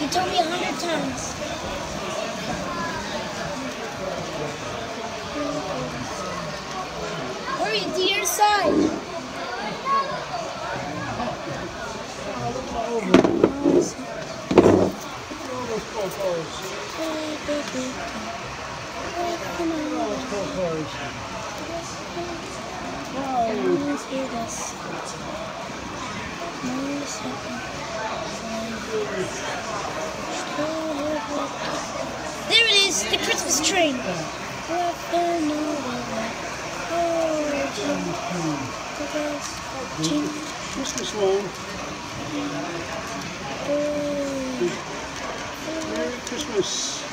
You told me 100 times. Hurry to your side. There it is, the Christmas train. Christmas one. Merry Christmas.